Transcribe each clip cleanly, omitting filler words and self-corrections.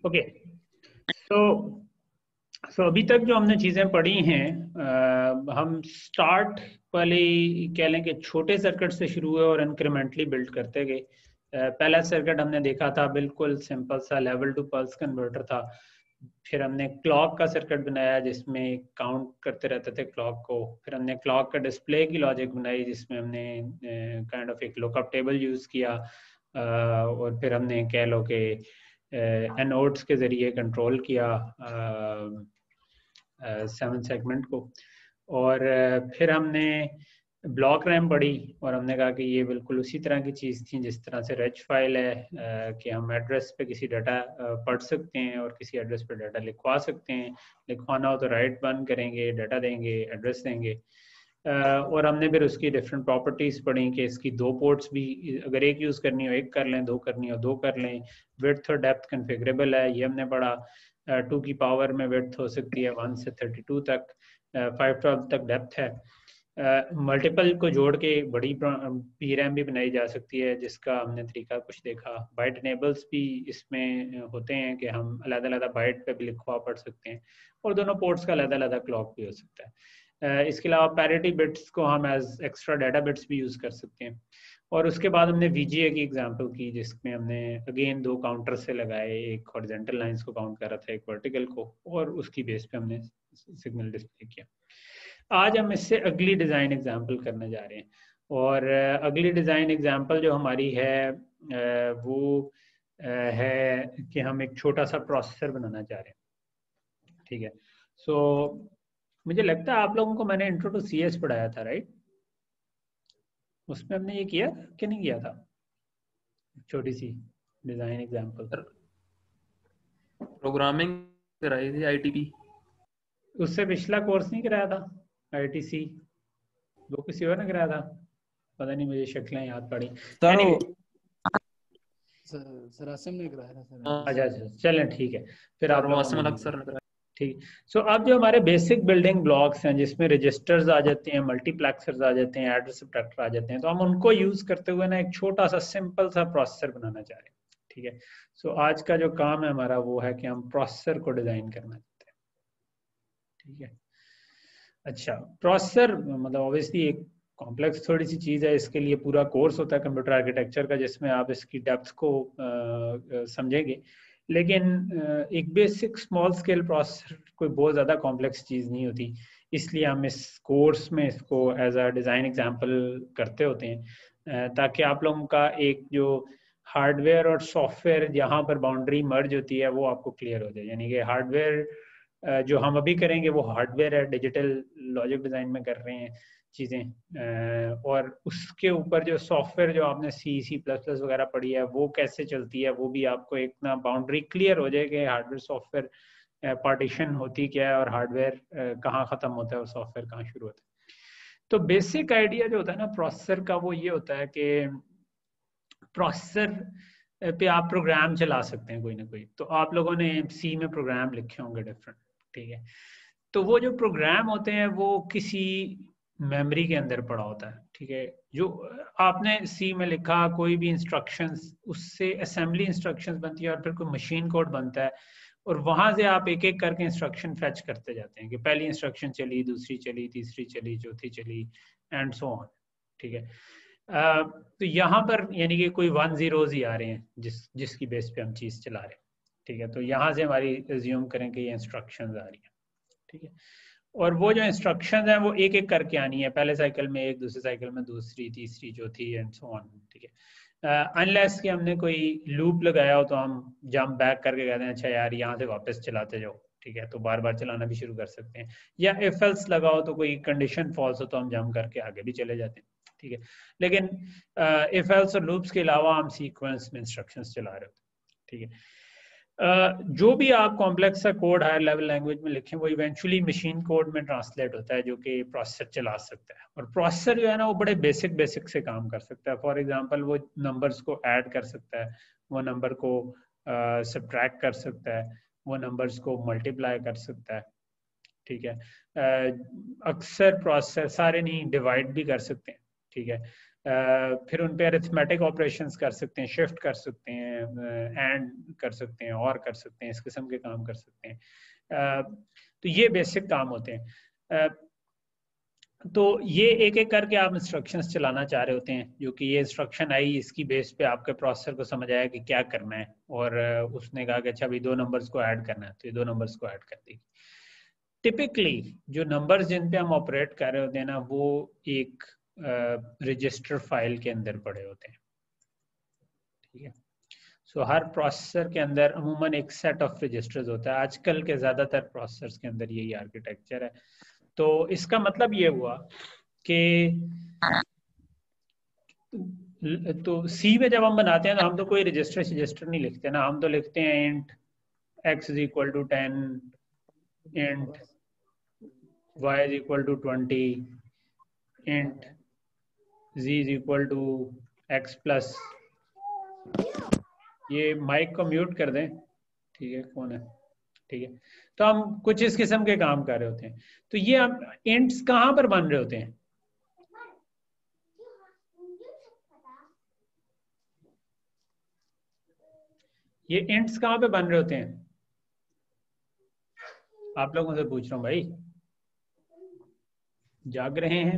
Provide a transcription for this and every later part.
Okay, सो अभी तक जो हमने चीज़ें पढ़ी हैं, हम स्टार्ट वाले कह लें कि छोटे सर्किट से शुरू हुए और इंक्रीमेंटली बिल्ड करते गए। पहला सर्किट हमने देखा था बिल्कुल सिंपल सा लेवल टू पल्स कन्वर्टर था। फिर हमने क्लॉक का सर्किट बनाया जिसमें काउंट करते रहते थे क्लॉक को। फिर हमने क्लॉक का डिस्प्ले की लॉजिक बनाई जिसमें हमने काइंड ऑफ एक लुकअप टेबल यूज़ किया। और फिर हमने कह लो कि एनोड्स के ज़रिए कंट्रोल किया 7 सेगमेंट को। और फिर हमने ब्लॉक रैम पढ़ी और हमने कहा कि ये बिल्कुल उसी तरह की चीज़ थी जिस तरह से रेज फाइल है, कि हम एड्रेस पे किसी डाटा पढ़ सकते हैं और किसी एड्रेस पे डाटा लिखवा सकते हैं। लिखवाना हो तो राइट बंद करेंगे, डाटा देंगे, एड्रेस देंगे। और हमने फिर उसकी डिफरेंट प्रॉपर्टीज़ पढ़ी कि इसकी 2 पोर्ट्स भी, अगर एक यूज़ करनी हो 1 कर लें, 2 करनी हो 2 कर लें। विड्थ और डेप्थ कन्फिगरेबल है, ये हमने पढ़ा। 2 की पावर में विड्थ हो सकती है 1 से 32 तक, 512 तक डेप्थ है। मल्टीपल को जोड़ के बड़ी PRAM भी बनाई जा सकती है जिसका हमने तरीका कुछ देखा। बाइट इनेबल्स भी इसमें होते हैं कि हम अलग-अलग बाइट पे भी लिखवा पढ़ सकते हैं और दोनों पोर्ट्स का अलग-अलग क्लॉक भी हो सकता है। इसके अलावा पैरिटी बिट्स को हम एज एक्स्ट्रा डाटा बिट्स भी यूज़ कर सकते हैं। और उसके बाद हमने VGA की एग्जांपल की जिसमें हमने अगेन 2 काउंटर से लगाए, एक हॉरिजॉन्टल लाइंस को काउंट कर रहा था, एक वर्टिकल को, और उसकी बेस पे हमने सिग्नल डिस्प्ले किया। आज हम इससे अगली डिज़ाइन एग्जांपल करने जा रहे हैं और अगली डिज़ाइन एग्जांपल जो हमारी है वो है कि हम एक छोटा सा प्रोसेसर बनाना चाह रहे हैं। ठीक है, सो मुझे लगता है आप लोगों को मैंने इंट्रो टू CS पढ़ाया था, राइट? उसमें हमने ये किया कि नहीं किया था? छोटी सी डिज़ाइन एग्जांपल प्रोग्रामिंग कराई थी ITP। उससे पिछला कोर्स नहीं कराया था ITC? वो किसी और ने कराया था, पता नहीं, मुझे शक्लें याद पड़ी। सर आसिम ने कराया था सर। अच्छा अच्छा, चलें ठीक है, फिर आप लोग ठीक। सो अब जो हमारे बेसिक बिल्डिंग ब्लॉक्स हैं जिसमें रजिस्टर्स आ जाते हैं, मल्टीप्लेक्सर्स आ जाते हैं, एडर सब्ट्रैक्टर आ जाते हैं, तो हम उनको यूज करते हुए ना एक छोटा सा सिंपल सा प्रोसेसर बनाना चाह रहे हैं। ठीक है, सो आज का जो काम है हमारा वो है कि हम प्रोसेसर को डिजाइन करना चाहते हैं। ठीक है, अच्छा, प्रोसेसर मतलब ऑब्वियसली एक कॉम्प्लेक्स थोड़ी सी चीज़ है। इसके लिए पूरा कोर्स होता है कंप्यूटर आर्किटेक्चर का जिसमें आप इसकी डेप्थ को समझेंगे। लेकिन एक बेसिक स्मॉल स्केल प्रोसेसर कोई बहुत ज़्यादा कॉम्प्लेक्स चीज़ नहीं होती, इसलिए हम इस कोर्स में इसको एज अ डिज़ाइन एग्जांपल करते होते हैं ताकि आप लोगों का एक जो हार्डवेयर और सॉफ्टवेयर जहाँ पर बाउंड्री मर्ज होती है वो आपको क्लियर हो जाए। यानी कि हार्डवेयर जो हम अभी करेंगे वो हार्डवेयर है, डिजिटल लॉजिक डिज़ाइन में कर रहे हैं चीज़ें, और उसके ऊपर जो सॉफ्टवेयर जो आपने C++ वगैरह पढ़ी है वो कैसे चलती है, वो भी आपको एक ना बाउंड्री क्लियर हो जाए कि हार्डवेयर सॉफ्टवेयर पार्टीशन होती क्या है और हार्डवेयर कहाँ ख़त्म होता है और सॉफ्टवेयर कहाँ शुरू होता है। तो बेसिक आइडिया जो होता है ना प्रोसेसर का वो ये होता है कि प्रोसेसर पे आप प्रोग्राम चला सकते हैं कोई ना कोई। तो आप लोगों ने C में प्रोग्राम लिखे होंगे डिफरेंट, ठीक है। तो वो जो प्रोग्राम होते हैं वो किसी मेमोरी के अंदर पड़ा होता है, ठीक है। जो आपने C में लिखा कोई भी इंस्ट्रक्शंस, उससे असेंबली इंस्ट्रक्शंस बनती है और फिर कोई मशीन कोड बनता है और वहां से आप एक एक करके इंस्ट्रक्शन फेच करते जाते हैं कि पहली इंस्ट्रक्शन चली, दूसरी चली, तीसरी चली, चौथी चली, एंड सो ऑन। ठीक है, तो यहाँ पर यानी कि कोई 1 zeros ही आ रहे हैं जिसकी बेस पे हम चीज़ चला रहे हैं। ठीक है, तो यहाँ से हमारी एज्यूम करें कि ये इंस्ट्रक्शंस आ रही हैं। ठीक है, और वो जो इंस्ट्रक्शंस हैं वो एक एक करके आनी है, पहले साइकिल में एक, दूसरे साइकिल में दूसरी, तीसरी, चौथी, एंड सो ऑन। ठीक है, अनलेस कि हमने कोई लूप लगाया हो तो हम जंप बैक करके कहते हैं अच्छा यार यहाँ से वापस चलाते जाओ। ठीक है, तो बार बार चलाना भी शुरू कर सकते हैं, या इफ एल्स लगाओ तो कोई कंडीशन फॉल्स हो तो हम जंप करके आगे भी चले जाते हैं। ठीक है, लेकिन इफ एल्स और लूप्स के अलावा हम सीक्वेंस में इंस्ट्रक्शंस चला रहे होते हैं। ठीक है, जो भी आप कॉम्प्लेक्स सा कोड हायर लेवल लैंग्वेज में लिखें वो इवेंचुअली मशीन कोड में ट्रांसलेट होता है जो कि प्रोसेसर चला सकता है। और प्रोसेसर जो है ना वो बड़े बेसिक से काम कर सकता है। फॉर एग्जांपल वो नंबर्स को ऐड कर सकता है, वो नंबर को सब्ट्रैक्ट कर सकता है, वो नंबर्स को मल्टीप्लाई कर सकता है। ठीक है, अक्सर प्रोसेसर सारे नहीं डिवाइड भी कर सकते हैं। ठीक है, फिर उन पे अरिथमेटिक ऑपरेशंस कर सकते हैं, शिफ्ट कर सकते हैं, एंड कर सकते हैं, और कर सकते हैं, इस किस्म के काम कर सकते हैं। तो ये बेसिक काम होते हैं। तो ये एक एक करके आप इंस्ट्रक्शंस चलाना चाह रहे होते हैं, जो कि ये इंस्ट्रक्शन आई इसकी बेस पे आपके प्रोसेसर को समझ आया कि क्या करना है, और उसने कहा कि अच्छा अभी 2 नंबर्स को ऐड करना है, तो ये 2 नंबर्स को ऐड कर देगी। टिपिकली जो नंबर्स जिन पे हम ऑपरेट कर रहे होते हैं ना, वो एक रजिस्टर फाइल के अंदर पड़े होते हैं, ठीक है। सो हर प्रोसेसर के अंदर अमूमन एक सेट ऑफ रजिस्टर्स होता है। आजकल के ज़्यादातर प्रोसेसर्स के अंदर यही आर्किटेक्चर है। तो इसका मतलब ये हुआ कि तो सी में जब हम बनाते हैं तो हम तो कोई रजिस्टर नहीं लिखते ना, हम तो लिखते हैं int x is equal to 10, int y is equal to 20, int z is equal to x plus। ये माइक को म्यूट कर दें, ठीक है, कौन है, ठीक है। तो हम कुछ इस किस्म के काम कर रहे होते हैं। तो ये हम इंट्स कहाँ पर बन रहे होते हैं? ये इंट्स कहाँ पे बन रहे होते हैं? आप लोगों से पूछ रहा हूँ भाई, जाग रहे हैं?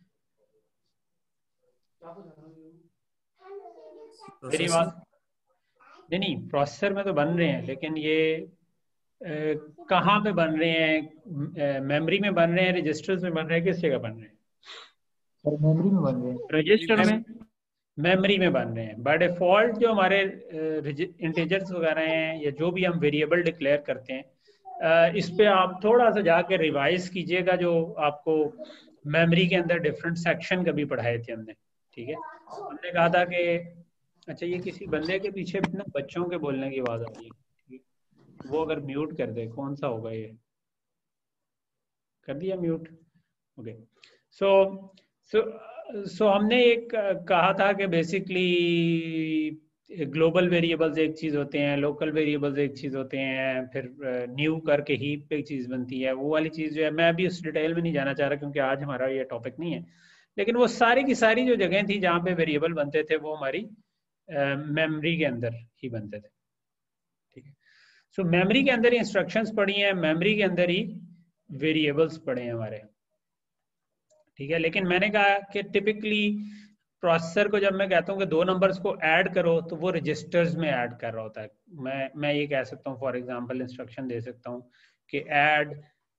मेरी बात नहीं, प्रोसेसर में तो बन रहे हैं, लेकिन ये कहाँ पे बन रहे हैं? मेमोरी में बन रहे हैं, रजिस्टर्स में बन रहे हैं, किस जगह बन रहे हैं? सर मेमोरी में बन रहे हैं। रजिस्टर में मेमोरी में बन रहे हैं। बाय डिफॉल्ट जो हमारे इंटीजर्स वगैरह हैं, या जो भी हम वेरिएबल डिक्लेयर करते हैं, इस पे आप थोड़ा सा जाके रिवाइज कीजिएगा, जो आपको मेमोरी के अंदर डिफरेंट सेक्शन कभी पढ़ाए थे हमने, ठीक है। हमने कहा था कि अच्छा ये किसी बंदे के पीछे ना बच्चों के बोलने की आवाज आ रही है, वो अगर म्यूट कर दे, कौन सा होगा ये? कर दिया म्यूट? ओके। सो हमने एक कहा था कि बेसिकली ग्लोबल वेरिएबल्स एक चीज होते हैं, लोकल वेरिएबल्स एक चीज होते हैं, फिर न्यू करके हीप पे एक चीज बनती है। वो वाली चीज जो है, मैं अभी उस डिटेल में नहीं जाना चाह रहा क्योंकि आज हमारा ये टॉपिक नहीं है, लेकिन वो सारी की सारी जो जगह थी जहाँ पे वेरिएबल बनते थे, वो हमारी मेमोरी के अंदर ही बनते थे, ठीक है। सो मेमोरी के अंदर ही इंस्ट्रक्शंस पड़ी हैं, मेमोरी के अंदर ही वेरिएबल्स पड़े हैं हमारे, ठीक है। लेकिन मैंने कहा कि टिपिकली प्रोसेसर को जब मैं कहता हूँ कि 2 नंबर्स को ऐड करो, तो वो रजिस्टर्स में ऐड कर रहा होता है। मैं ये कह सकता हूँ, फॉर एग्जांपल इंस्ट्रक्शन दे सकता हूँ कि ऐड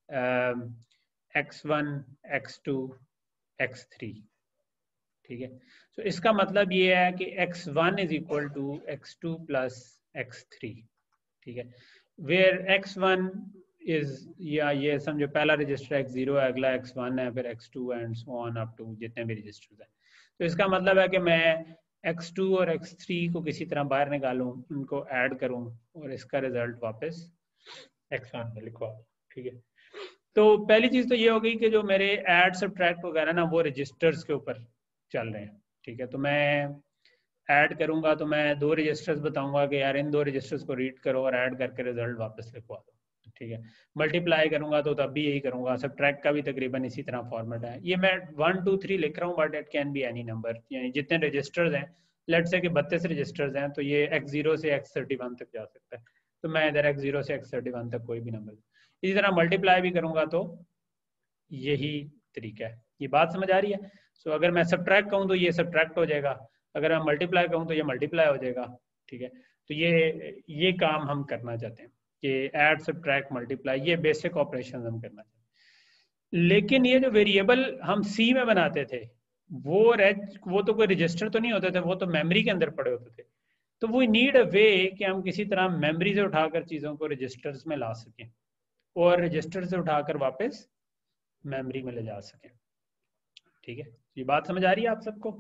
x1 x2 x3, ठीक है। तो इसका मतलब ये है कि x1 is equal to x2 plus x3, ठीक है। वेयर x1 इज, या ये समझो पहला रजिस्टर x0 है, अगला x1 है, फिर x2 and so on up to जितने भी रजिस्टर्स हैं। तो इसका मतलब है कि मैं x2 और x3 को किसी तरह बाहर निकालूं, उनको ऐड करूं, और इसका रिजल्ट वापस x1 में लिखवा, ठीक है। तो पहली चीज तो ये हो गई कि जो मेरे ऐड सब्ट्रैक्ट वगैरह ना, वो रजिस्टर्स के ऊपर चल रहे हैं, ठीक है। तो मैं ऐड करूंगा तो मैं 2 रजिस्टर्स बताऊंगा कि यार इन 2 रजिस्टर्स को रीड करो और ऐड करके रिजल्ट वापस लिखवा दो, ठीक है। मल्टीप्लाई करूंगा तो तब भी यही करूंगा। सब्ट्रैक्ट का भी तकरीबन इसी तरह फॉर्मेट है। ये मैं 1 2 3 लिख रहा हूँ, but it can be any number, यानी जितने रजिस्टर्स हैं, लेट से कि 32 रजिस्टर्स हैं, तो ये x0 से x31 तक जा सकता है। तो मैं इधर x0 से x31 तक कोई भी नंबर, इसी तरह मल्टीप्लाई भी करूंगा तो यही तरीका है। ये बात समझ आ रही है? सो अगर मैं सब्ट्रैक्ट कहूँ तो ये सब्ट्रैक्ट हो जाएगा, अगर मैं मल्टीप्लाई कहूँ तो ये मल्टीप्लाई हो जाएगा, ठीक है। तो ये काम हम करना चाहते हैं कि ऐड सब्ट्रैक्ट मल्टीप्लाई, ये बेसिक ऑपरेशन हम करना चाहते हैं। लेकिन ये जो वेरिएबल हम सी में बनाते थे, वो तो कोई रजिस्टर तो नहीं होते थे, वो तो मेमोरी के अंदर पड़े होते थे। तो वी नीड अ वे कि हम किसी तरह मेमोरी से उठाकर चीज़ों को रजिस्टर्स में ला सकें, और रजिस्टर से उठाकर वापस मेमोरी में ले जा सकें, ठीक है। ये बात समझ आ रही है आप सबको?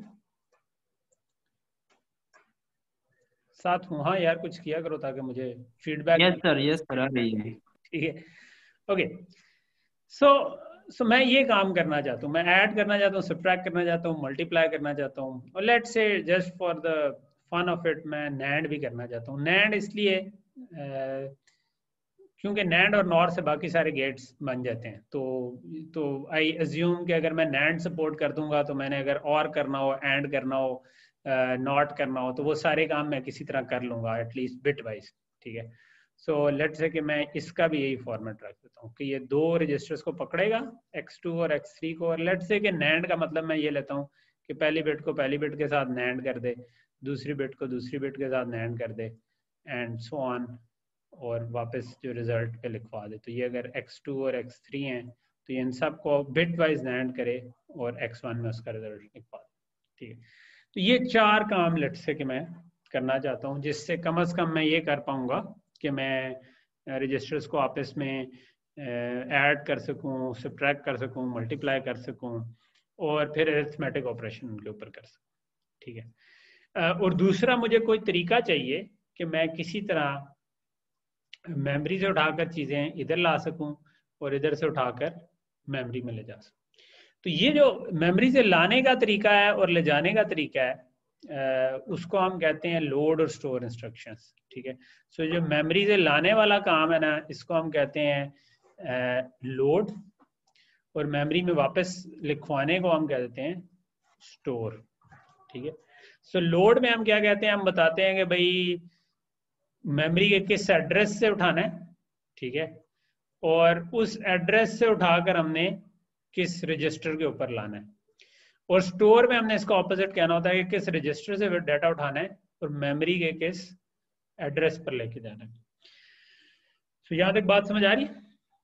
साथ हूँ, हाँ यार कुछ किया करो ताकि मुझे फीडबैक। यस सर आ रही है। ठीक है, ओके। सो मैं ये काम करना चाहता हूँ, मैं ऐड करना चाहता हूँ, सब्ट्रैक्ट करना चाहता हूँ, मल्टीप्लाई करना चाहता हूँ, और let's say just for the fun of it मैं नैंड भी करना चाहता हूँ। नैंड इसलिए क्योंकि नैंड और नॉर से बाकी सारे गेट्स बन जाते हैं। तो आई अज्यूम कि अगर मैं नैंड सपोर्ट कर दूंगा तो मैंने अगर और करना हो, एंड करना हो, नॉट करना हो, तो वो सारे काम मैं किसी तरह कर लूंगा एटलीस्ट बिट वाइज। ठीक है, सो लेट्स से कि मैं इसका भी यही फॉर्मेट रख देता हूँ कि ये दो रजिस्टर्स को पकड़ेगा, x2 और x3 को, और लेट्स से कि नैंड का मतलब मैं ये लेता हूँ कि पहली बिट को पहली बिट के साथ नैंड कर दे, दूसरी बिट को दूसरी बिट के साथ नैंड कर दे, एंड सो ऑन, और वापस जो रिजल्ट पे लिखवा दे। तो ये अगर x2 और x3 हैं तो ये इन सब को बिट वाइज नैंड करे और x1 में उसका रिजल्ट लिखवा दे। ठीक है, तो ये 4 काम लेट्स से कि मैं करना चाहता हूँ, जिससे कम से कम मैं ये कर पाऊंगा कि मैं रजिस्टर्स को आपस में ऐड कर सकूं, सब्ट्रैक्ट कर सकूं, मल्टीप्लाई कर सकूं, और फिर अरिथमेटिक ऑपरेशन उनके ऊपर कर सकूं। ठीक है, और दूसरा मुझे कोई तरीका चाहिए कि मैं किसी तरह मेमोरी से उठाकर चीज़ें इधर ला सकूं और इधर से उठाकर मेमोरी में ले जा सकूं। तो ये जो मेमोरी से लाने का तरीका है और ले जाने का तरीका है, उसको हम कहते हैं लोड और स्टोर इंस्ट्रक्शंस। ठीक है, सो जो मेमोरी से लाने वाला काम है ना, इसको हम कहते हैं लोड, और मेमोरी में वापस लिखवाने को हम कह देते हैं स्टोर। ठीक है, सो लोड में हम क्या कहते हैं, हम बताते हैं कि भाई मेमोरी के किस एड्रेस से उठाना है। ठीक है, और उस एड्रेस से उठाकर हमने किस रजिस्टर के ऊपर लाना है। और स्टोर में हमने इसका ऑपोजिट कहना होता है कि किस रजिस्टर से डाटा उठाना है और मेमोरी के किस एड्रेस पर लेके जाना है। तो यहां तक बात समझ आ रही है?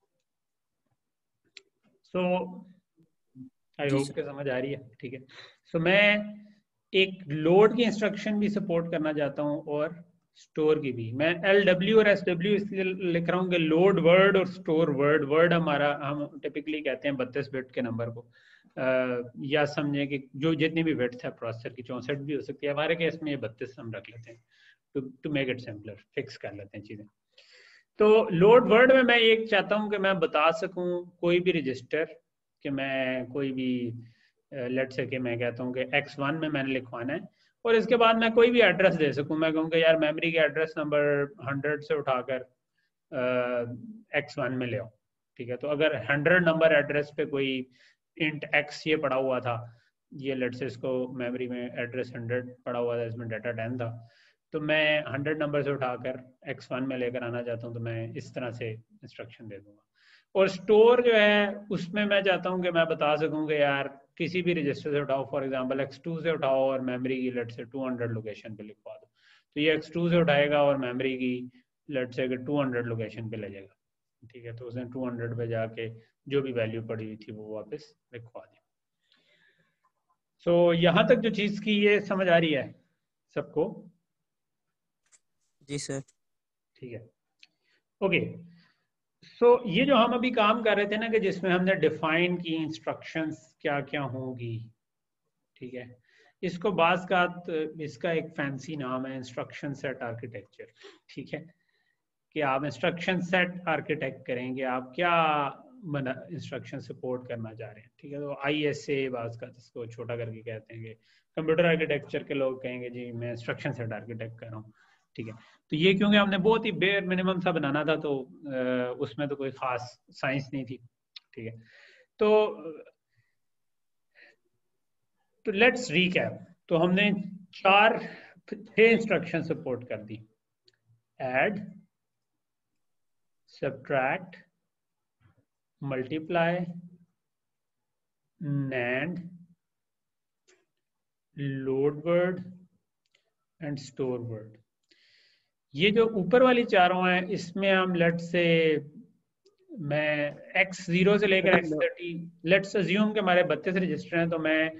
सो आई होप के समझ आ रही है। ठीक है, सो मैं एक लोड की इंस्ट्रक्शन भी सपोर्ट करना चाहता हूँ और स्टोर की भी। मैं LW और SW इसलिए लिख रहा हूँ कि लोड वर्ड और स्टोर वर्ड। वर्ड हमारा, हम टिपिकली कहते हैं 32 बिट के नंबर को, या समझे कि जो जितनी भी बिट्स है प्रोसेसर की, 64 भी हो सकती है, हमारे केस में ये 32 हम रख लेते हैं to make it simpler, fix कर लेते हैं चीज़ें। तो लोड वर्ड में मैं ये चाहता हूँ कि मैं बता सकूँ कोई भी रजिस्टर, कि मैं कोई भी लेट से कि मैं कहता हूँ कि x1 में मैंने लिखवाना है, और इसके बाद मैं कोई भी एड्रेस दे सकूँ। मैं कहूँ कि यार मेमोरी के एड्रेस नंबर 100 से उठाकर x1 में ले आओ। ठीक है, तो अगर 100 नंबर एड्रेस पे कोई इंट x ये पड़ा हुआ था, ये लेट से इसको मेमोरी में एड्रेस 100 पड़ा हुआ था, इसमें डाटा 10 था, तो मैं 100 नंबर से उठाकर x1 में लेकर आना चाहता हूँ, तो मैं इस तरह से इंस्ट्रक्शन दे दूंगा। और स्टोर जो है उसमें मैं चाहता हूँ कि मैं बता सकूँ कि यार किसी भी रजिस्टर से उठाओ, फॉर एग्जांपल x2 से उठाओ और मेमोरी की लेट से 200 लोकेशन पे लिखवा दो, तो ये x2 से उठाएगा और मेमोरी की लेट से 200 लोकेशन पे ले जाएगा। ठीक है, तो उसने 200 पे जाके जो भी वैल्यू पड़ी हुई थी वो वापस लिखवा दी। सो यहाँ तक जो चीज़ की ये समझ आ रही है सबको? जी सर। ठीक है, ओके। सो ये जो हम अभी काम कर रहे थे ना, कि जिसमें हमने डिफाइन की इंस्ट्रक्शंस क्या क्या होंगी, ठीक है, इसको बाज़ का इसका एक फैंसी नाम है इंस्ट्रक्शन सेट आर्किटेक्चर। ठीक है, कि आप इंस्ट्रक्शन सेट आर्किटेक्ट करेंगे, आप क्या इंस्ट्रक्शन सपोर्ट करना चाह रहे हैं। ठीक है, तो ISA बाज़ का जिसको छोटा करके कहते हैं, कि कंप्यूटर आर्किटेक्चर के लोग कहेंगे जी मैं इंस्ट्रक्शन सेट आर्किटेक्ट कर रहा हूँ। ठीक है, तो ये क्योंकि हमने बहुत ही बेयर मिनिमम सा बनाना था, तो उसमें तो कोई खास साइंस नहीं थी। ठीक है, तो लेट्स रीकैप। तो हमने 6 इंस्ट्रक्शन सपोर्ट कर दी: add, subtract, multiply, NAND, load word and store word. ये जो ऊपर वाली चारों हैं, इसमें हम लेट से मैं x0 से लेकर x30, लेट्स अज्यूम कि हमारे 32 रजिस्टर हैं, तो मैं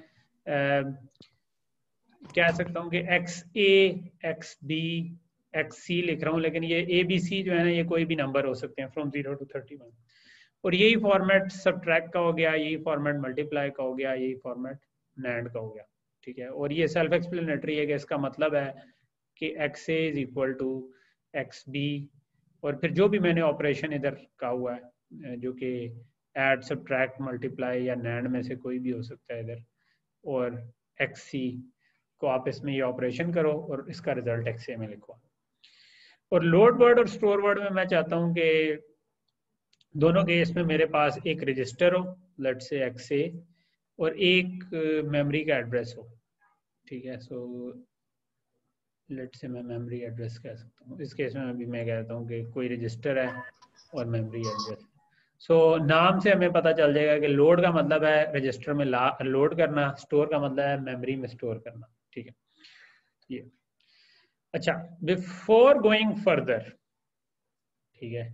कह सकता हूँ कि XA, XB, XC लिख रहा हूँ, लेकिन ये ABC जो है ना, ये कोई भी नंबर हो सकते हैं फ्रॉम 0 to 31। और यही फॉर्मेट सब्ट्रैक्ट का हो गया, यही फॉर्मेट मल्टीप्लाई का हो गया, यही फॉर्मेट NAND का हो गया। ठीक है, और ये सेल्फ एक्सप्लेनेटरी है कि इसका मतलब है कि XA is equal to XB, और फिर जो भी मैंने ऑपरेशन इधर का हुआ है, जो कि ऐड, सब्ट्रैक्ट, मल्टीप्लाई या NAND में से कोई भी हो सकता है इधर, और XC को आप इसमें ये ऑपरेशन करो और इसका रिजल्ट XA में लिखो। और लोड वर्ड और स्टोर वर्ड में मैं चाहता हूं कि दोनों केस में मेरे पास एक रजिस्टर हो, लेट से XA, और एक मेमोरी का एड्रेस हो। ठीक है, सो लेट से मैं मेमोरी एड्रेस कह सकता हूँ। इस केस में अभी मैं कहता हूँ कि कोई रजिस्टर है और मेमोरी एड्रेस। सो नाम से हमें पता चल जाएगा कि लोड का मतलब है रजिस्टर में लोड करना, स्टोर का मतलब है मेमोरी में स्टोर करना। ठीक है, ये अच्छा। बिफोर गोइंग फर्दर, ठीक है,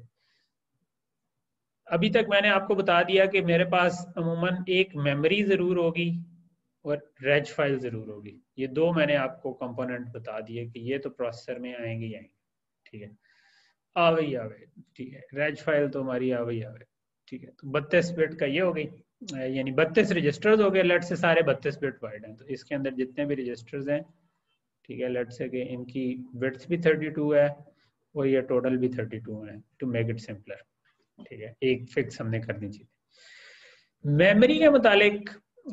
अभी तक मैंने आपको बता दिया कि मेरे पास अमूमन एक मेमोरी जरूर होगी और रेज फाइल जरूर होगी। ये दो मैंने आपको कंपोनेंट बता दिए कि ये तो प्रोसेसर में आएंगे ही आएंगे। ठीक है, आवे आवे। ठीक है, रेज फाइल तो हमारी आवे आवे। ठीक है, तो 32 बिट का ये हो गई, यानी 32 रजिस्टर्स हो गए। लेट से सारे 32 बिट वाइड हैं, तो इसके अंदर जितने भी रजिस्टर्स हैं, ठीक है, लेट से कि इनकी विड्थ भी 32 है और ये टोटल भी 32 है, टू मेक इट सिंपलर। ठीक है, एक फिक्स हमने करनी चाहिए। मेमोरी के मुतालिक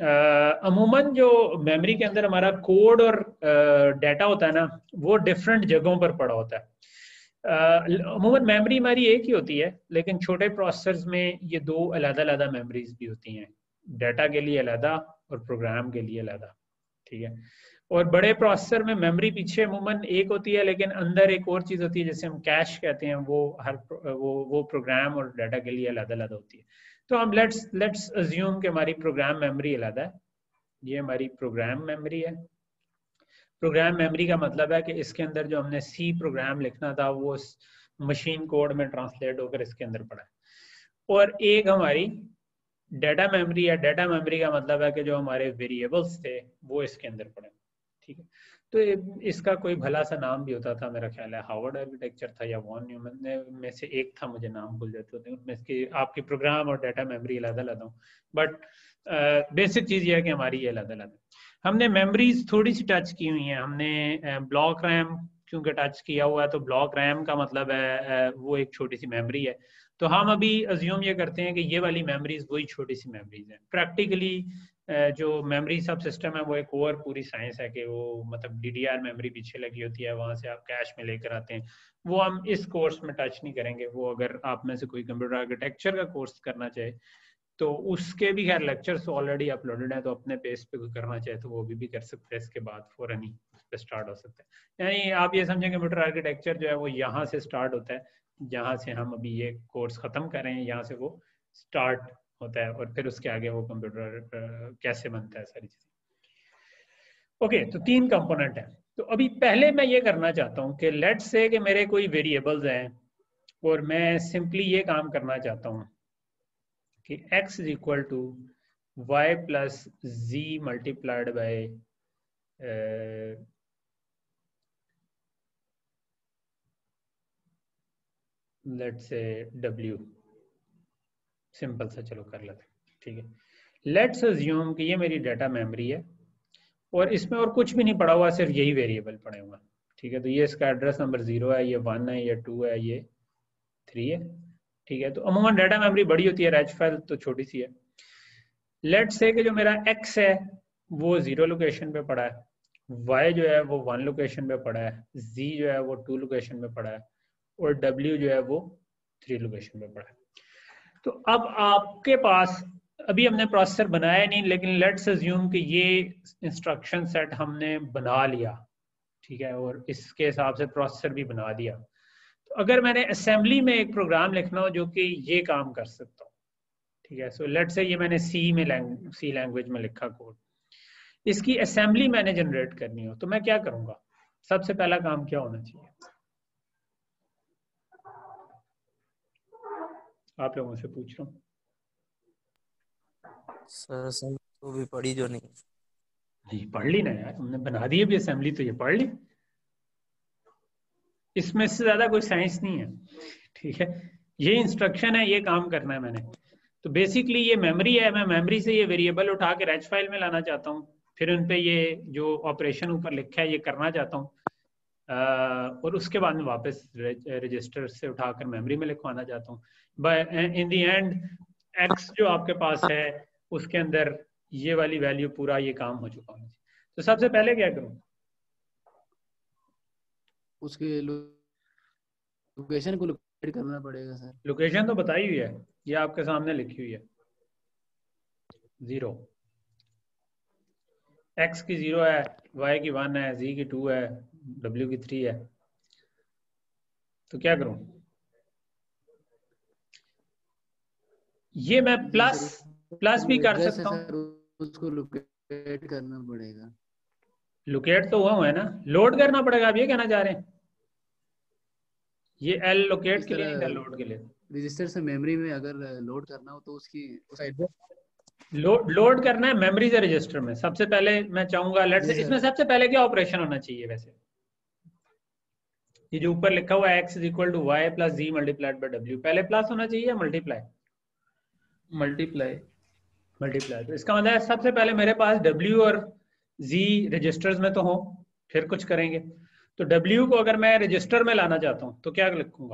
अमूमन जो मेमोरी के अंदर हमारा कोड और डाटा होता है ना, वो डिफरेंट जगहों पर पड़ा होता है। अमूमन मेमोरी हमारी एक ही होती है, लेकिन छोटे प्रोसेसर्स में ये दो अलग-अलग मेमोरीज भी होती हैं, डाटा के लिए अलग और प्रोग्राम के लिए अलग। ठीक है, और बड़े प्रोसेसर में मेमोरी पीछे अमूमन एक होती है, लेकिन अंदर एक और चीज होती है जिसे हम कैश कहते हैं, वो हर वो प्रोग्राम और डाटा के लिए अलग होती है। तो हम लेट्स अज्यूम कि हमारी प्रोग्राम मेमोरी अलग है। ये हमारी प्रोग्राम मेमोरी है। प्रोग्राम मेमोरी का मतलब है कि इसके अंदर जो हमने सी प्रोग्राम लिखना था वो मशीन कोड में ट्रांसलेट होकर इसके अंदर पड़ा है। और एक हमारी डाटा मेमोरी है। डाटा मेमोरी का मतलब है कि जो हमारे वेरिएबल्स थे वो इसके अंदर पड़े। ठीक है, तो इसका कोई भला सा नाम भी होता था, मेरा ख्याल है हार्वर्ड आर्किटेक्चर था या वॉन न्यूमैन में से एक था, मुझे नाम भूल जाते होते हैं उनमें से। आपकी प्रोग्राम और डाटा मेमोरी अलग अलग हो, बट बेसिक चीज ये है कि हमारी ये अलग अलग है। हमने मेमोरीज थोड़ी सी टच की हुई हैं। हमने ब्लॉक रैम क्योंकि टच किया हुआ है, तो ब्लॉक रैम का मतलब है वो एक छोटी सी मेमोरी है। तो हम अभी अज्यूम ये करते हैं कि ये वाली मेमोरीज वही छोटी सी मेमोरीज हैं। प्रैक्टिकली जो मेमोरी सब सिस्टम है वो एक और पूरी साइंस है कि वो मतलब DDR मेमोरी पीछे लगी होती है, वहां से आप कैश में लेकर आते हैं। वो हम इस कोर्स में टच नहीं करेंगे। वो अगर आप में से कोई कंप्यूटर आर्किटेक्चर का कोर्स करना चाहे तो उसके भी खैर लेक्चर्स ऑलरेडी अपलोडेड है, तो अपने पेज पे कोई करना चाहे तो वो भी कर सकते हैं। इसके बाद फौरन ही उस पर स्टार्ट हो सकता है। यानी आप ये समझें कंप्यूटर आर्किटेक्चर जो है वो यहाँ से स्टार्ट होता है, जहाँ से हम अभी ये कोर्स खत्म कर रहे हैं, यहाँ से वो स्टार्ट होता है, और फिर उसके आगे वो कंप्यूटर कैसे बनता है, सारी चीजें। ओके, तो 3 कंपोनेंट है। तो अभी पहले मैं ये करना चाहता हूँ कि लेट्स से कि मेरे कोई वेरिएबल्स हैं और मैं सिंपली ये काम करना चाहता हूँ कि x is equal to y plus z multiplied by let's say w। Simple सा चलो कर लेते हैं। ठीक है, लेट्स अज्यूम कि ये मेरी डाटा मेमोरी है और इसमें और कुछ भी नहीं पड़ा हुआ, सिर्फ यही वेरिएबल पड़े हुए हैं। ठीक है, तो ये इसका एड्रेस नंबर 0 है, ये 1 है, ये 2 है, ये 3 है। ठीक है, तो अमूमन डाटा मेमोरी बड़ी होती है, रेज फाइल तो छोटी सी है। लेट्स से कि जो मेरा x है वो 0 लोकेशन पे पड़ा है, y जो है वो 1 लोकेशन पे पड़ा है, z जो है वो 2 लोकेशन पे पड़ा है, और w जो है वो 3 लोकेशन पे पड़ा है। तो अब आपके पास अभी हमने प्रोसेसर बनाया नहीं, लेकिन लेट्स अज्यूम कि ये इंस्ट्रक्शन सेट हमने बना लिया। ठीक है, और इसके हिसाब से प्रोसेसर भी बना दिया। तो अगर मैंने असेंबली में एक प्रोग्राम लिखना हो जो कि ये काम कर सकता हूँ, ठीक है, सो लेट्स से ये मैंने सी लैंग्वेज में लिखा कोड, इसकी असेंबली मैंने जनरेट करनी हो, तो मैं क्या करूंगा? सबसे पहला काम क्या होना चाहिए? आप लोगों से पूछ रहा हूँ। सर असेंबली तो भी पढ़ी जो नहीं। ये पढ़ ली ना यार, हमने बना दी अभी असेंबली, तो ये पढ़ ली। इसमें से ज्यादा कोई साइंस नहीं है। ठीक है, ये इंस्ट्रक्शन है, ये काम करना है मैंने। तो बेसिकली ये मेमोरी है, मैं मेमोरी से ये वेरिएबल उठा के रेज फाइल में लाना चाहता हूँ, फिर उन पे ये जो ऑपरेशन ऊपर लिखा है ये करना चाहता हूँ, और उसके बाद में वापस रजिस्टर से उठाकर मेमोरी में लिखवाना चाहता हूँ। इन द एंड एक्स जो आपके पास है उसके अंदर ये वाली वैल्यू पूरा ये काम हो चुका है। तो सबसे पहले क्या करूँ? उसके लोकेशन को लोकेट करना पड़ेगा सर। लोकेशन तो बताई हुई है, ये आपके सामने लिखी हुई है 0, x की 0 है, y की 1 है, z की 2 है, w की 3 है। तो क्या करूं? ये मैं प्लस भी कर सकता हूं। उसको लोकेट करना पड़ेगा। लोकेट तो हुआ है ना, लोड करना पड़ेगा। आप ये कहना चाह रहे हैं? ये एल लोकेट के लिए नहीं था, लोड के लिए। रजिस्टर से मेमोरी में अगर लोड करना हो तो उसकी उस एड्रेस लोड करना है मेमोरी से रजिस्टर में। सबसे पहले मैं चाहूंगा, लेट्स से इसमें सबसे पहले क्या ऑपरेशन होना चाहिए वैसे? ये जो ऊपर लिखा हुआ है x is equal to y plus z multiplied by डब्ल्यू, पहले प्लस होना चाहिए या मल्टीप्लाई? मल्टीप्लाई। मल्टीप्लाई। तो इसका मतलब है सबसे पहले मेरे पास w और z रजिस्टर्स में तो हो, फिर कुछ करेंगे। तो w को अगर मैं रजिस्टर में लाना चाहता हूं तो क्या लिखूंगा?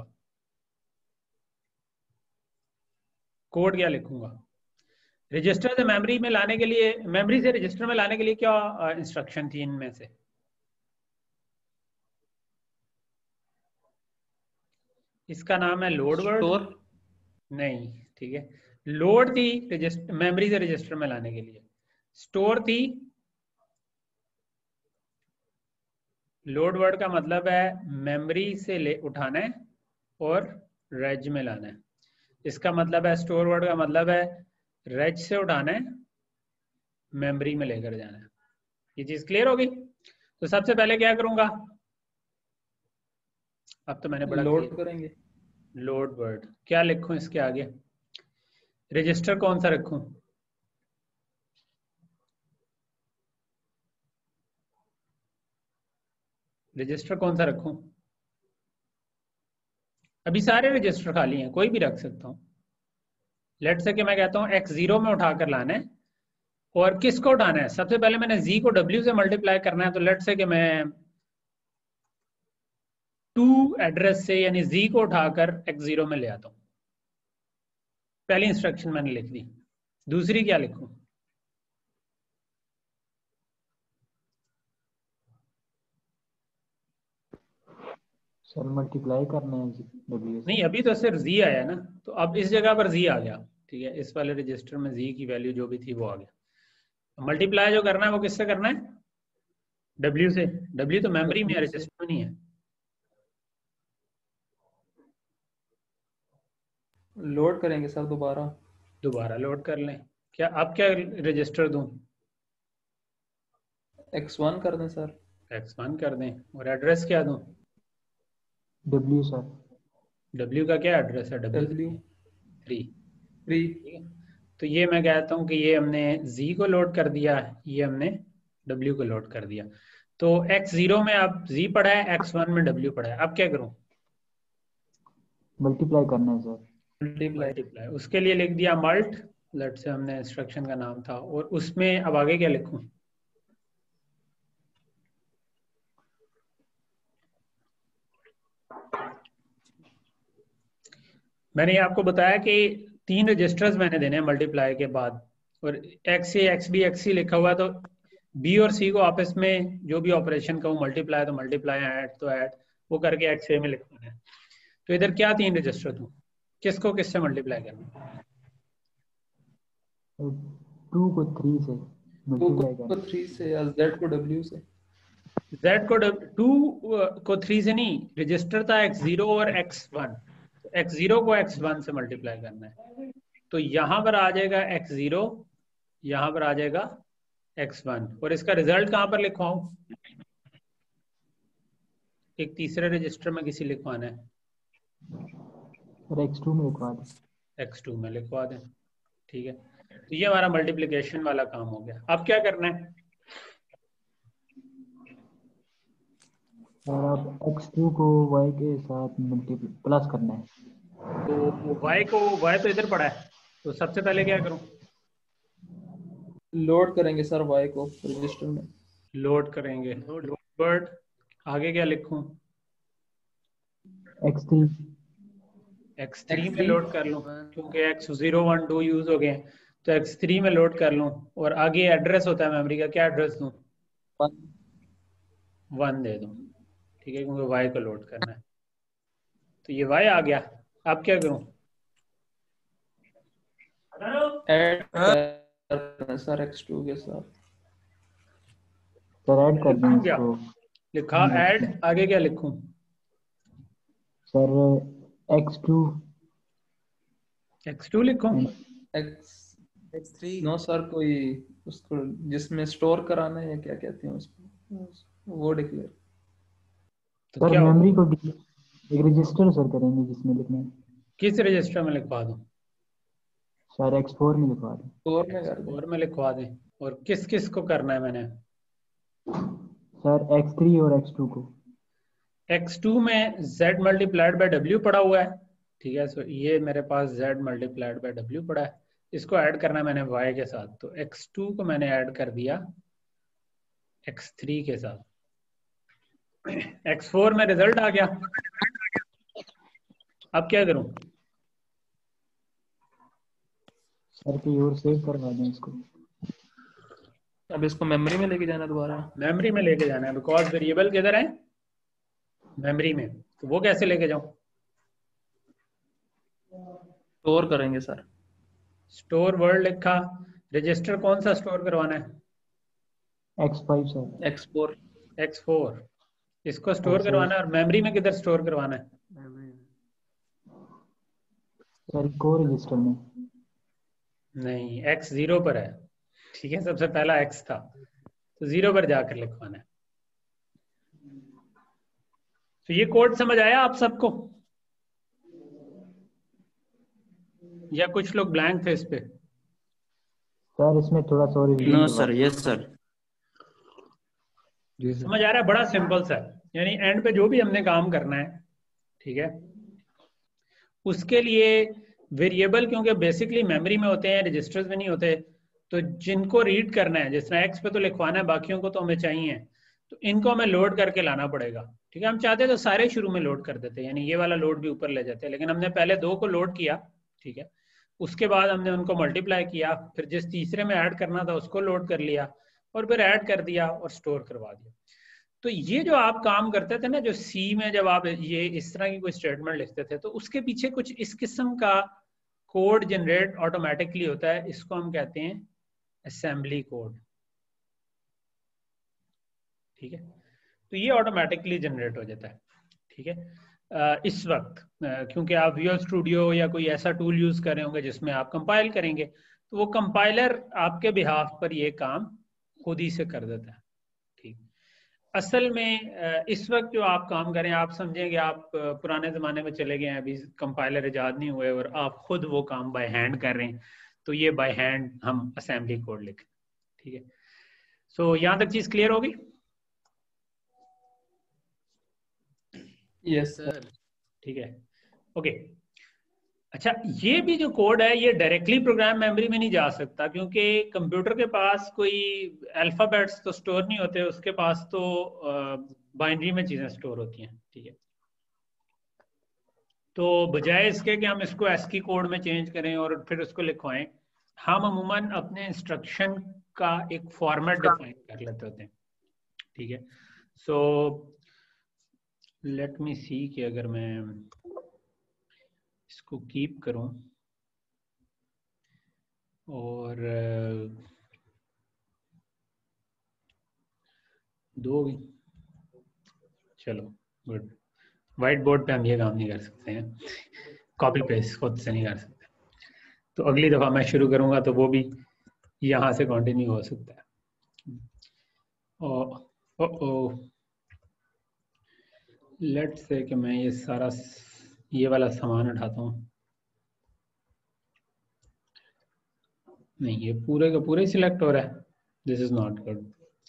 कोड क्या लिखूंगा? रजिस्टर से मेमोरी में लाने के लिए, मेमोरी से रजिस्टर में लाने के लिए क्या इंस्ट्रक्शन थी इनमें से? इसका नाम है लोड वर्ड। नहीं, ठीक है। लोड थी रजिस्टर, मेमोरी से रजिस्टर में लाने के लिए। स्टोर थी, लोड वर्ड का मतलब है मेमोरी से ले उठाना है और रेज में लाना है। इसका मतलब है, स्टोर वर्ड का मतलब है रेज से उठाना है, मेमोरी में लेकर जाना है। ये चीज क्लियर होगी? तो सबसे पहले क्या करूंगा? अब तो मैंने बड़ा लोड करेंगे। लोड वर्ड क्या लिखूं इसके आगे? रजिस्टर कौन सा रखूं? रजिस्टर कौन सा रखूं? अभी सारे रजिस्टर खाली हैं, कोई भी रख सकता हूं। लेट से कि मैं कहता हूं x0 में उठाकर लाना है। और किसको उठाना है? सबसे पहले मैंने z को w से मल्टीप्लाई करना है। तो लेट से कि मैं 2 एड्रेस से यानी z को उठाकर x0 में ले आता हूं। पहली इंस्ट्रक्शन मैंने लिख दी। दूसरी क्या लिखूं? सर मल्टीप्लाई करना है डब्ल्यू से। नहीं, अभी तो सिर्फ z आया ना, तो अब इस जगह पर z आ गया। ठीक है, इस वाले रजिस्टर में z की वैल्यू जो भी थी वो आ गया। मल्टीप्लाई जो करना है वो किससे करना है? w से। w तो मेमोरी में है, रजिस्टर में नहीं है। लोड करेंगे सर दोबारा लोड कर लें। क्या अब क्या रजिस्टर दूं? x1 कर दें सर। x1 कर दें। और एड्रेस क्या दूं? W sir. w का क्या एड्रेस है? W 3। 3। ठीक है, तो ये मैं कहता हूं कि ये हमने z को लोड कर दिया, ये हमने w को लोड कर दिया। तो x0 में अब z पड़ा है, x1 में w पड़ा है। अब क्या करूं? मल्टीप्लाई करना है सर। मल्टीप्लाई। उसके लिए लिख दिया मल्ट, लेट से हमने इंस्ट्रक्शन का नाम था। और उसमें अब आगे क्या लिखूं? मैंने आपको बताया कि 3 रजिस्टर्स मैंने देने हैं मल्टीप्लाई के बाद। और x से x भी x ही लिखा हुआ है, तो b और c को आपस में जो भी ऑपरेशन कहूँ, मल्टीप्लाई तो मल्टीप्लाई, ऐड तो ऐड, वो करके x a में लिखना है। तो इधर क्या 3 रजिस्टर दूं? किसको किससे मल्टीप्लाई करना? 2 को 3 से मल्टीप्लाई करना। 3 से या z को w से। z को 2 को 3 से नहीं, रजिस्टर था x0 और x1। x0 को x1 से मल्टीप्लाई करना है। तो यहां पर आ जाएगा x0, यहां पर आ जाएगा x1। और इसका रिजल्ट कहां पर लिखवाऊं? एक तीसरे रजिस्टर में किसी लिखवाना है, और x2 में लिखवा दें। x2 में लिखवा दें। ठीक है, तो ये हमारा मल्टीप्लिकेशन वाला काम हो गया। अब क्या करना है? और अब x2 को y के साथ प्लस करना है। तो y तो इधर पड़ा है, तो सबसे पहले क्या करूं? लोड करेंगे सर y को रजिस्टर में। लोड करेंगे। लोड वर्ड आगे क्या लिखूं? x3 में लोड कर लूं, क्योंकि x0 1 2 यूज हो गए, तो x3 में लोड कर लूं। और आगे एड्रेस होता है मेमोरी का, क्या एड्रेस दूं? 1 दे दूं। ठीक है, क्योंकि y को लोड करना है। तो ये y आ गया। अब क्या करूं? ऐड करना है सर x2 के साथ। सर ऐड कर दें लिखूं क्या? इसको। लिखा ऐड, आगे क्या लिखूं? सर x2 x2 लिखूं? x x3 नो सर, कोई उसको जिसमें स्टोर कराना है या क्या कहते हैं उसको, वो डिक्लेयर। तो सर क्या होगा? मेमोरी को एक रजिस्टर सर करेंगे जिसमें लिखना है। किस रजिस्टर में लिखवा दूं? सर x4 में लिखवा दें। स्टोर में कर दें। और में लिखवा दें। और किस किस को करना है मैंने? सर x3 और x2 को। x2 में z मल्टीप्लाइड बाय w पड़ा हुआ है, ठीक है। सो ये मेरे पास z मल्टीप्लाइड बाय w पड़ा है, इसको ऐड करना है मैंने y के साथ। तो x2 को मैंने ऐड कर दिया x3 के साथ। x4 में रिजल्ट आ गया। अब क्या करूं? सर की ओर सेव करवा दें इसको। अब इसको मेमोरी में लेके जाना दोबारा। मेमोरी में लेके जाना है, बिकॉज वेरिएबल किधर है? मेमोरी में। तो वो कैसे लेके जाऊं? स्टोर करेंगे सर। स्टोर वर्ड लिखा, रजिस्टर कौन सा स्टोर करवाना है? x5 sir. x4 x4 इसको स्टोर और सर करवाना है। और मेमोरी में किधर स्टोर करवाना है? सर को रजिस्टर में। नहीं, x 0 पर है, ठीक है। सबसे पहला x था, तो 0 पर जाकर लिखवाना है। तो ये कोड समझ आया आप सबको, या कुछ लोग ब्लैंक थे इस पे? सर इसमें थोड़ा सा और रिवीजन नो करवा सर, दें। Yes sir. समझ आ रहा है? बड़ा सिंपल सा है। यानी एंड पे जो भी हमने काम करना है, ठीक है, उसके लिए वेरिएबल, क्योंकि बेसिकली मेमोरी में होते हैं, रजिस्टर्स में नहीं होते, तो जिनको रीड करना है, जिस तरह एक्स पे तो लिखवाना है, बाकियों को तो हमें चाहिए, तो इनको हमें लोड करके लाना पड़ेगा, ठीक है। हम चाहते तो सारे शुरू में लोड कर देते, यानी ये वाला लोड भी ऊपर ले जाते, लेकिन हमने पहले 2 को लोड किया, ठीक है। उसके बाद हमने उनको मल्टीप्लाई किया, फिर जिस तीसरे में ऐड करना था उसको लोड कर लिया, और फिर ऐड कर दिया और स्टोर करवा दिया। तो ये जो आप काम करते थे ना, जो सी में जब आप ये इस तरह की कोई स्टेटमेंट लिखते थे, तो उसके पीछे कुछ इस किस्म का कोड जनरेट ऑटोमेटिकली होता है। इसको हम कहते हैं असेंबली कोड, ठीक है। तो ये ऑटोमेटिकली जनरेट हो जाता है, ठीक है। इस वक्त क्योंकि आप विजुअल स्टूडियो या कोई ऐसा टूल यूज कर रहे होंगे जिसमें आप कंपाइल करेंगे, तो वो कंपाइलर आपके बिहाफ पर ये काम खुद ही से कर देता है, ठीक। असल में इस वक्त जो आप काम करें, आप समझेंगे आप पुराने ज़माने में चले गए हैं, अभी कंपाइलर इजाद नहीं हुए और आप खुद वो काम बाय हैंड कर रहे हैं, तो ये बाय हैंड हम असेंबली कोड लिखें, ठीक है। सो यहाँ तक चीज़ क्लियर होगी? यस सर ठीक है, ओके। अच्छा, ये भी जो कोड है ये डायरेक्टली प्रोग्राम मेमोरी में नहीं जा सकता, क्योंकि कंप्यूटर के पास कोई अल्फाबेट्स तो स्टोर नहीं होते, उसके पास तो बाइनरी में चीज़ें स्टोर होती हैं, ठीक है। तो बजाय इसके कि हम इसको ASCII कोड में चेंज करें और फिर उसको लिखवाएं, हम अमूमन अपने इंस्ट्रक्शन का एक फॉर्मेट डिफाइन कर लेते होते हैं, ठीक है। सो लेट मी सी कि अगर मैं इसको कीप करूं और 2 भी, चलो गुड। व्हाइट बोर्ड पे हम ये काम नहीं कर सकते हैं, कॉपी पेस्ट खुद से नहीं कर सकते, तो अगली दफ़ा मैं शुरू करूंगा तो वो भी यहाँ से कंटिन्यू हो सकता है। ओ लेट्स से कि मैं ये सारा ये वाला सामान उठाता हूँ, नहीं ये पूरे का पूरे सिलेक्ट हो रहा है, this is not good.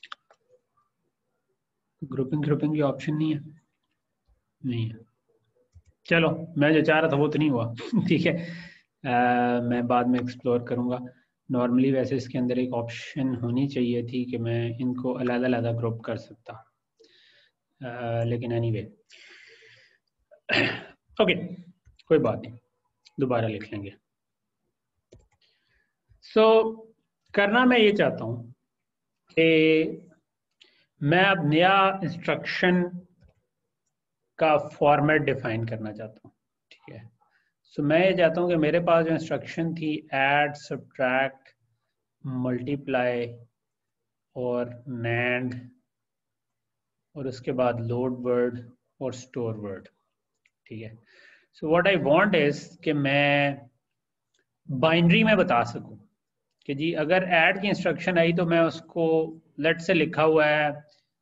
Grouping की ऑप्शन नहीं है, नहीं है। चलो, मैं जो चाह रहा था वो तो नहीं हुआ ठीक है। मैं बाद में एक्सप्लोर करूंगा। नॉर्मली वैसे इसके अंदर एक ऑप्शन होनी चाहिए थी कि मैं इनको अलग-अलग ग्रुप कर सकता, लेकिन एनीवे ओके, कोई बात नहीं, दोबारा लिख लेंगे। सो करना मैं ये चाहता हूँ कि मैं अब नया इंस्ट्रक्शन का फॉर्मेट डिफाइन करना चाहता हूँ, ठीक है। सो मैं ये चाहता हूँ कि मेरे पास जो इंस्ट्रक्शन थी ऐड, सब्ट्रैक्ट, मल्टीप्लाई और नैंड और उसके बाद लोड वर्ड और स्टोर वर्ड, ठीक है। So what I want is कि मैं बाइनरी में बता सकूं कि जी अगर ऐड की इंस्ट्रक्शन आई तो मैं उसको लेट से लिखा हुआ है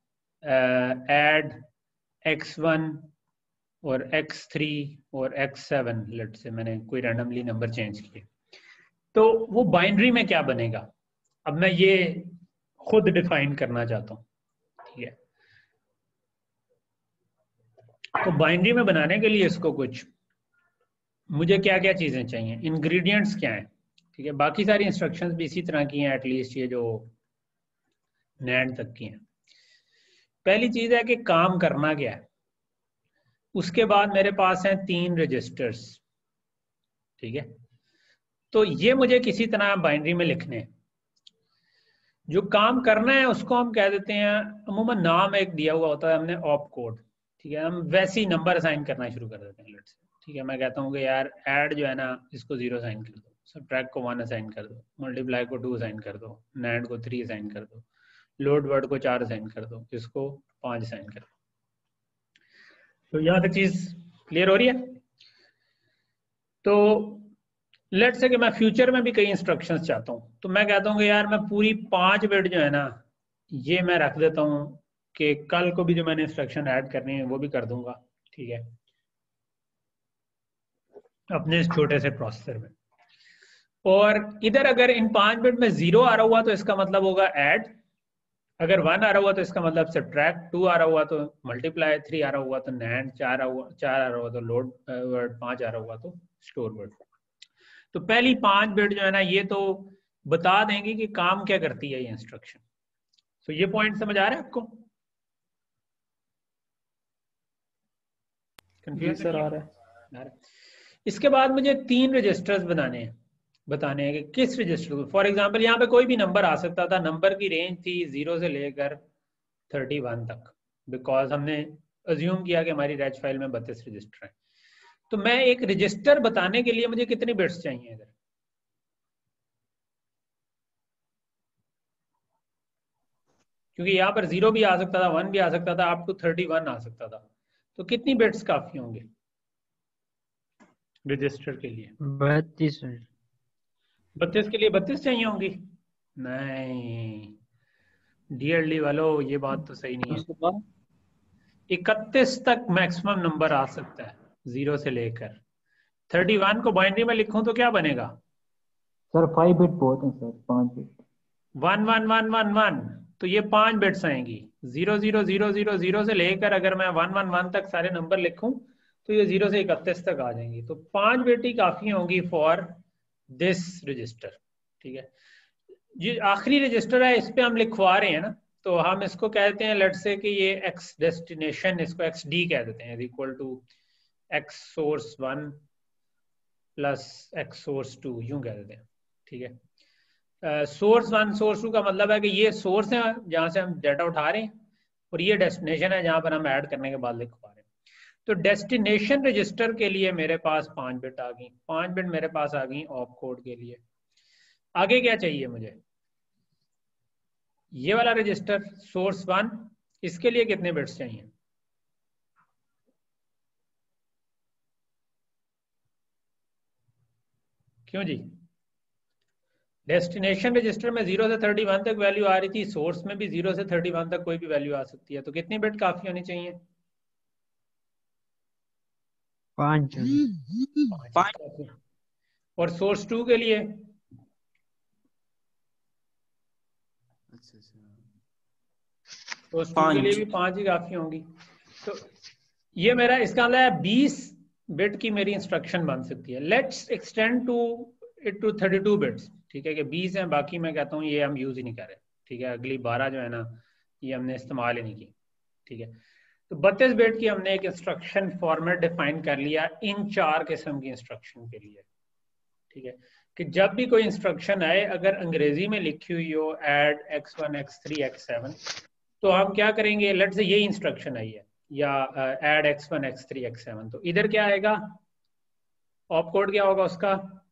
ऐड x1 और x3 और x7, लेट से मैंने कोई रैंडमली नंबर चेंज किए, तो वो बाइनरी में क्या बनेगा, अब मैं ये खुद डिफाइन करना चाहता हूँ, ठीक है। तो बाइनरी में बनाने के लिए इसको कुछ मुझे क्या क्या चीजें चाहिए, इंग्रेडिएंट्स क्या हैं, ठीक है। बाकी सारी इंस्ट्रक्शंस भी इसी तरह की हैं, एटलीस्ट ये जो नैंड तक की हैं। पहली चीज है कि काम करना क्या है, उसके बाद मेरे पास हैं 3 रजिस्टर्स, ठीक है। तो ये मुझे किसी तरह बाइनरी में लिखने हैं। जो काम करना है उसको हम कह देते हैं, अमूमन नाम एक दिया हुआ होता है हमने ऑप कोड, ठीक है। हम वैसे ही नंबर असाइन करना शुरू कर देते हैं, लेट्स से, ठीक है। मैं कहता हूँ कि यार ऐड जो है ना इसको 0 असाइन कर दो, सब्ट्रैक्ट को 1 असाइन कर दो, मल्टीप्लाई को 2 असाइन कर दो, नैंड को 3 असाइन कर दो, लोड वर्ड को 4 असाइन कर दो, इसको 5 असाइन कर दो। तो यहाँ तक चीज क्लियर हो रही है। तो लेट से कि मैं फ्यूचर में भी कई इंस्ट्रक्शंस चाहता हूँ, तो मैं कहता हूँ कि यार मैं पूरी 5 बिट जो है ना ये मैं रख देता हूँ कि कल को भी जो मैंने इंस्ट्रक्शन ऐड करनी है वो भी कर दूंगा, ठीक है, अपने इस छोटे से प्रोसेसर में। और इधर अगर इन 5 बिट में 0 आ रहा हुआ तो इसका मतलब होगा ऐड, अगर 1 आ रहा हुआ तो इसका मतलब सब्ट्रैक्ट, 2 आ रहा हुआ तो मल्टीप्लाई, 3 आ रहा हुआ तो नैंड, 4 आ रहा हुआ तो लोड वर्ड, 5 आ रहा हुआ तो स्टोर वर्ड। तो पहली 5 बिट जो है ना ये तो बता देंगे कि काम क्या करती है ये इंस्ट्रक्शन। तो ये पॉइंट समझ आ रहा है आपको? जी सर आ रहा है। इसके बाद मुझे 3 रजिस्टर्स बताने हैं कि किस रजिस्टर को, फॉर एग्जांपल यहाँ पे कोई भी नंबर आ सकता था, नंबर की रेंज थी 0 से लेकर 31 तक, बिकॉज हमने अज्यूम किया कि हमारी रैच फाइल में 32 रजिस्टर हैं। तो मैं एक रजिस्टर बताने के लिए मुझे कितनी बिट्स चाहिए इधर? क्योंकि यहाँ पर 0 भी आ सकता था, 1 भी आ सकता था, अप टू 31 आ सकता था। तो कितनी बिट्स काफी होंगे रजिस्टर के लिए? 32 32 के लिए 32 चाहिए होंगी? नहीं डियरली वालों, ये बात तो सही नहीं है। उसके बाद 31 तक मैक्सिमम नंबर आ सकता है 0 से लेकर 31 को बाइनरी में लिखूं तो क्या बनेगा? सर 5 बिट बहुत है सर, 5 बिट 1 1 1 1 1, तो ये 5 बिट्स आएंगी। 0 0 0 0 0 से लेकर अगर मैं 1 1 1 तक सारे नंबर लिखूं तो ये 0 से 31 तक आ जाएंगी। तो 5 बिट ही काफी होंगी फॉर दिस रजिस्टर, ठीक है। ये आखिरी रजिस्टर है, इस पे हम लिखवा रहे हैं ना, तो हम इसको कहते हैं लेट्स से कि ये एक्स डेस्टिनेशन, इसको एक्स डी कह देते हैं, इक्वल टू एक्स सोर्स 1 प्लस एक्स सोर्स 2, यूं कह देते हैं, ठीक है। सोर्स 1 सोर्स 2 का मतलब है कि ये सोर्स है जहां से हम डाटा उठा रहे हैं और ये डेस्टिनेशन है जहां पर हम ऐड करने के बाद लिखवा रहे हैं। तो डेस्टिनेशन रजिस्टर के लिए मेरे पास 5 बिट आ गई, 5 बिट मेरे पास आ गई ऑप कोड के लिए। आगे क्या चाहिए मुझे? ये वाला रजिस्टर सोर्स 1, इसके लिए कितने बिट्स चाहिए? क्यों जी? डेस्टिनेशन रजिस्टर में 0 से 31 तक वैल्यू आ रही थी, सोर्स में भी 0 से 31 तक कोई भी वैल्यू आ सकती है, तो कितनी बिट काफी होनी चाहिए? 5 और सोर्स 2 के लिए? अच्छा अच्छा सोर्स 2 के लिए भी 5 ही काफी होंगी। तो ये मेरा इसका मतलब है 20 बिट की मेरी इंस्ट्रक्शन बन सकती है। Let's extend to it to 32 bits, ठीक है, कि 20 हैं, बाकी मैं कहता हूँ ये हम यूज ही नहीं कर रहे, ठीक है। अगली 12 जो है ना ये हमने इस्तेमाल ही नहीं की, ठीक है। तो 32 बिट की हमने एक इंस्ट्रक्शन फॉर्मेट डिफाइन कर लिया इन 4 किस्म की इंस्ट्रक्शन के लिए, ठीक है। कि जब भी कोई इंस्ट्रक्शन आए, अगर अंग्रेजी में लिखी हुई हो ऐड x1 x3 x7, तो हम क्या करेंगे, लेट्स से यही इंस्ट्रक्शन आई है, या ऐड x1 x3 x7, तो इधर क्या आएगा, ऑप कोड क्या होगा उसका,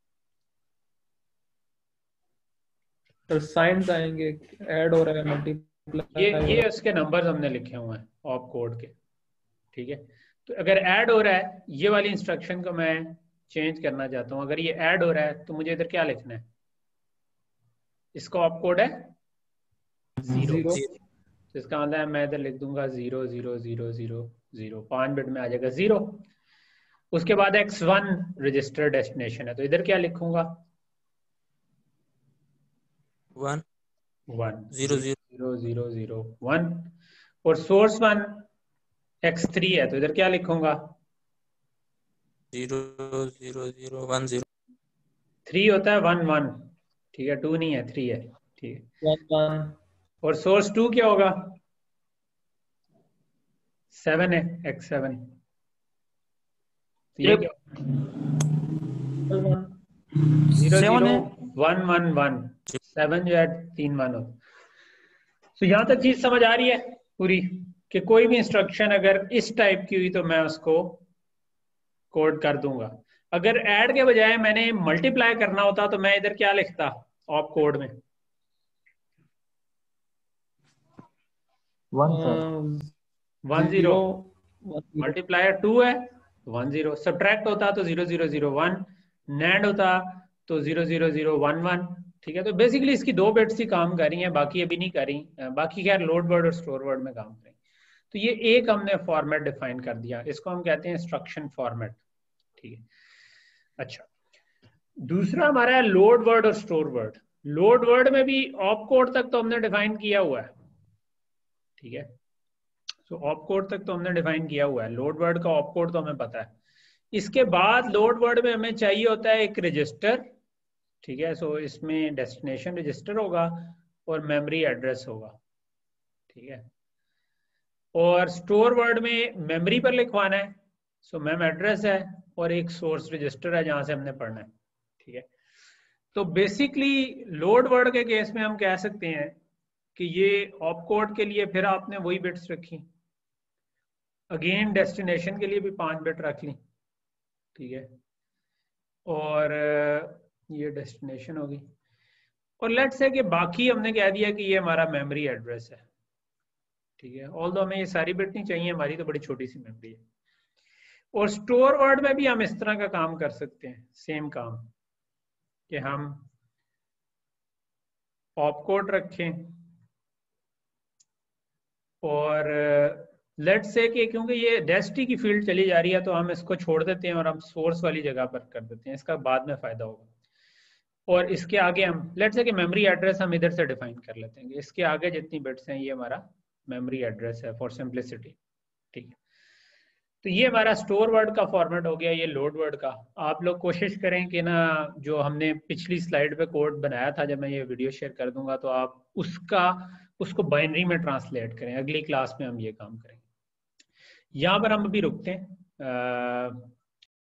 तो साइंस आएंगे, ऐड हो रहा है, मल्टीप्लाई ये उसके नंबर्स हमने लिखे हुए हैं ऑप कोड के, ठीक है। तो अगर ऐड हो रहा है, ये वाली इंस्ट्रक्शन को मैं चेंज करना चाहता हूँ, अगर ये ऐड हो रहा है तो मुझे इधर क्या लिखना है, इसका ऑप कोड है 0, तो इसका मतलब है मैं इधर लिख दूंगा 0 0 0 0 0, 5 बिट में आ जाएगा 0। उसके बाद x1 रजिस्टर डेस्टिनेशन है, तो इधर क्या लिखूंगा 1 1 0 0 0 0 0 1, और सोर्स 1 x3 है, तो इधर क्या लिखूंगा 0 0 0 1 0 3 होता है 1 1, ठीक है, 2 नहीं है 3 है, ठीक है। 1 1 और सोर्स 2 क्या होगा 7 है x7, तो ये क्या 0 0 1 1 1, 7 जो है 3 1 होता। तो यहाँ तक चीज समझ आ रही है पूरी, कि कोई भी इंस्ट्रक्शन अगर इस टाइप की हुई तो मैं उसको कोड कर दूंगा। अगर ऐड के बजाय मैंने मल्टीप्लाई करना होता तो मैं इधर क्या लिखता ऑप कोड में 1 सर 1 0, मल्टीप्लायर 2 है 1 0, सब्ट्रैक्ट होता तो 0 0 0 1, नैंड होता तो 0 0 0 1 1, ठीक है। तो बेसिकली इसकी 2 बिट्स ही काम कर रही हैं, बाकी अभी नहीं कर रही, बाकी खैर लोड वर्ड और स्टोर वर्ड में काम करें। तो ये एक हमने फॉर्मेट डिफाइन कर दिया, इसको हम कहते हैं इंस्ट्रक्शन फॉर्मेट, ठीक है। अच्छा, दूसरा हमारा है लोड वर्ड और स्टोर वर्ड। लोड वर्ड में भी ऑप कोड तक तो हमने डिफाइन किया हुआ है, ठीक है। सो ऑप कोड तक तो हमने डिफाइन किया हुआ है, लोड वर्ड का ऑप कोड तो हमें पता है। इसके बाद लोड वर्ड में हमें चाहिए होता है एक रजिस्टर, ठीक है। सो इसमें डेस्टिनेशन रजिस्टर होगा और मेमोरी एड्रेस होगा, ठीक है। और स्टोर वर्ड में मेमोरी पर लिखवाना है, सो मेम एड्रेस है, और एक सोर्स रजिस्टर है जहां से हमने पढ़ना है, ठीक है। तो बेसिकली लोड वर्ड के केस में हम कह सकते हैं कि ये ऑप कोड के लिए फिर आपने वही बिट्स रखी, अगेन डेस्टिनेशन के लिए भी 5 बिट रख ली, ठीक है। और ये डेस्टिनेशन होगी, और लेट्स से कि बाकी हमने कह दिया कि ये हमारा मेमोरी एड्रेस है, ठीक है। ऑल्दो हमें ये सारी बिट नहीं चाहिए, हमारी तो बड़ी छोटी सी मेमोरी है। और स्टोर वर्ड में भी हम इस तरह का काम कर सकते हैं, सेम काम, कि हम ऑप कोड रखें और लेट्स से कि क्योंकि ये डेस्टी की फील्ड चली जा रही है तो हम इसको छोड़ देते हैं और हम सोर्स वाली जगह पर कर देते हैं, इसका बाद में फायदा होगा। और इसके आगे हम लेट्स से कि मेमोरी एड्रेस हम इधर से डिफाइन कर लेते हैं, इसके आगे जितनी बिट्स हैं ये हमारा मेमोरी एड्रेस है फॉर सिंप्लिसिटी, ठीक है। तो ये हमारा स्टोर वर्ड का फॉर्मेट हो गया, ये लोड वर्ड का। आप लोग कोशिश करें कि ना जो हमने पिछली स्लाइड पे कोड बनाया था, जब मैं ये वीडियो शेयर कर दूंगा तो आप उसको बाइनरी में ट्रांसलेट करें, अगली क्लास में हम ये काम करेंगे। यहाँ पर हम अभी रुकते हैं,